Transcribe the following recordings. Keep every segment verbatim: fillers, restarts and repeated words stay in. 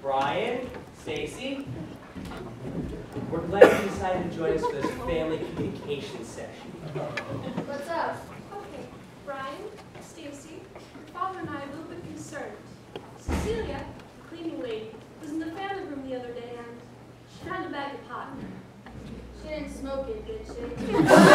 Brian, Stacy, we're glad you decided to join us for this family communication session. What's up? Okay, Brian, Stacy, your father and I are a little bit concerned. Cecilia, the cleaning lady, was in the family room the other day and she found a bag of pot. She didn't smoke it, did she?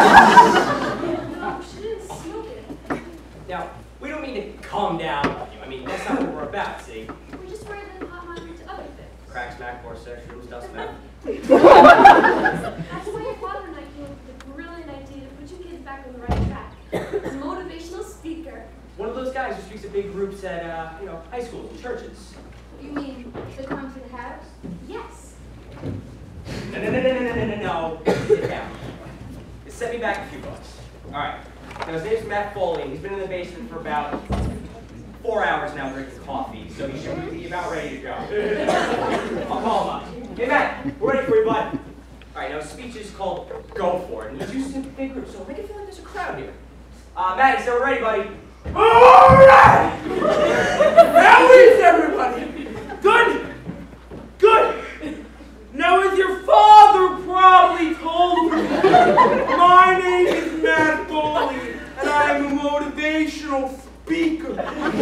No, she didn't smoke it. Now, we don't mean to calm down on you. I mean, that's not what we're about, see? We just worried that the pot might lead to other things. Crack, smack, more sex rooms, dust mouth. That's why your father and I came up with a brilliant idea to put you kids back on the right track. As a motivational speaker. One of those guys who speaks at big groups at, uh, you know, high schools and churches. You mean the come to the house? Yes. No, no, no, no, no, no, no, no. Sit down. Just send me back a few bucks. All right. Now, his name's Matt Foley. He's been in the basement for about four hours now drinking coffee, so he should be about ready to go. I'll call him up. Hey, Matt, we're ready for you, bud. All right, now his speech is called Go For It, and he's used to big groups, so make it feel like there's a crowd here. Uh, Matt, he said we're ready, buddy. All right! How is everybody? Good? Good. Now, as your father probably told you, my name is Matt Foley, and I am a motivational speaker.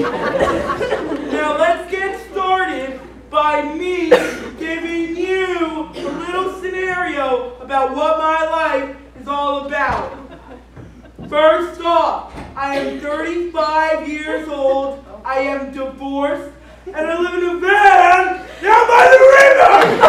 Now, let's get started by me giving you a little scenario about what my life is all about. First off, I am thirty-five years old, I am divorced, and I live in a van down by the river!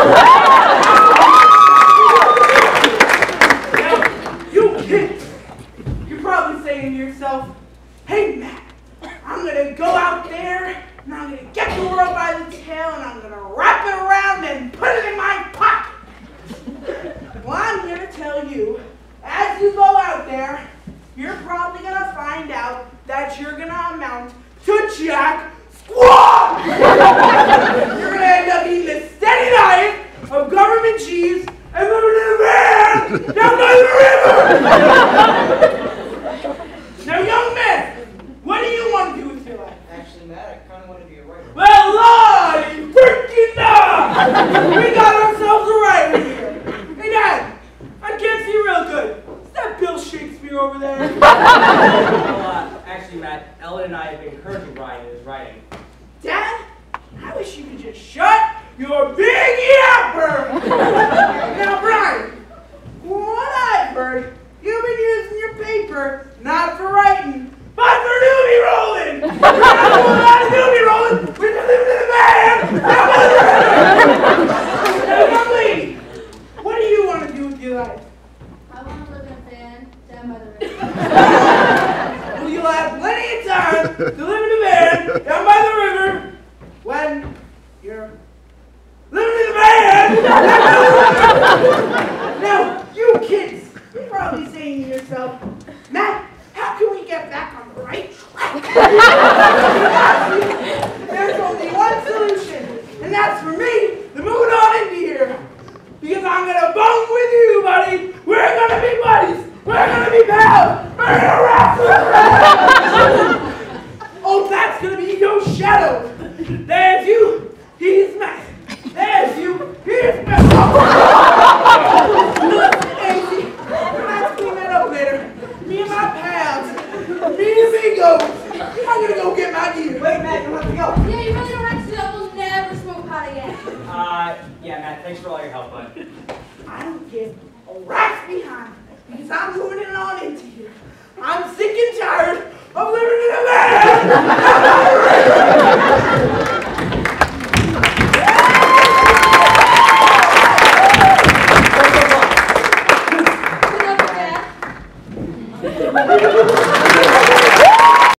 Now, you kids, you're probably saying to yourself, hey Matt, I'm gonna go out there, and I'm gonna get the world by the tail, and I'm gonna wrap it around and put it in my pocket! Well, I'm here to tell you, as you go out there, you're probably going to find out that you're going to amount to jack squat! You're going to end up eating a steady diet of government cheese and living in a van down by the river! Now, young man, what do you want to do with your life? Actually, Matt, I kind of want to be a writer. Well, lie! Freaking not! We got ourselves a writer here. Hey, Dad, I can't see real good. Is that Bill Shakespeare over there? Well, uh, actually, Matt, Ellen and I have been encouraging Brian in his writing. Dad, I wish you could just shut your big yapper! Now, Brian, what I've heard, you've been using your paper not for writing, but for doobie rolling! You're not doing a lot of doobie rolling when you're living in a van! Now, young lady, what do you want to do with your life? I want to live in a van down by the river. Well, you'll have plenty of time to live in a van down by the river when you're living in a van down by the river. Now, you kids, you're probably saying to yourself, Matt, how can we get back on the right track? There's only one solution, and that's for me to move on into here. Because I'm gonna bone with you, buddy. We're gonna be buddies. We're gonna be pals. We're gonna rap forever. Oh, that's gonna be your shadow. There's you. He's Matt. There's you. He's Matt. Easy. Let's clean that up later. Me and my pals. Me and amigos. I'm gonna go get my gear. Wait, Matt, you have to go. Yeah, you really don't have to do that. We'll never smoke pot again. Uh, yeah, Matt, thanks for all your help, bud. I don't give a rat's behind because I'm moving it on into here. I'm sick and tired of living in a van.